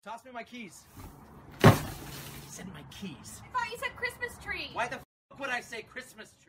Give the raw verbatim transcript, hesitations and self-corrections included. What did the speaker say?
Toss me my keys. Send my keys. I thought you said Christmas tree. Why the f would I say Christmas tree?